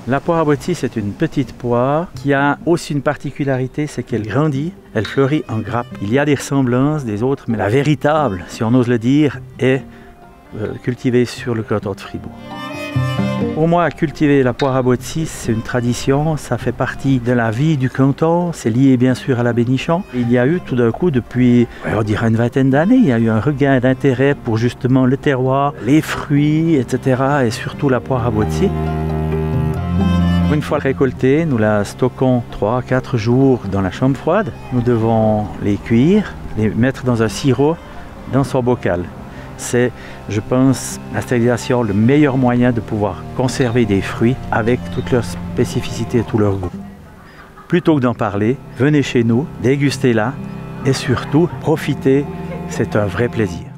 La poire à Boëti, c'est une petite poire qui a aussi une particularité, c'est qu'elle grandit, elle fleurit en grappe. Il y a des ressemblances des autres, mais la véritable, si on ose le dire, est cultivée sur le canton de Fribourg. Pour moi, cultiver la poire à Boëti, c'est une tradition, ça fait partie de la vie du canton, c'est lié bien sûr à la Bénichon. Il y a eu tout d'un coup, depuis on dirait une vingtaine d'années, il y a eu un regain d'intérêt pour justement le terroir, les fruits, etc. et surtout la poire à Boëti. Une fois récoltée, nous la stockons 3-4 jours dans la chambre froide. Nous devons les cuire, les mettre dans un sirop, dans son bocal. C'est, je pense, la stérilisation, le meilleur moyen de pouvoir conserver des fruits avec toutes leurs spécificités et tout leur goût. Plutôt que d'en parler, venez chez nous, dégustez-la et surtout, profitez, c'est un vrai plaisir.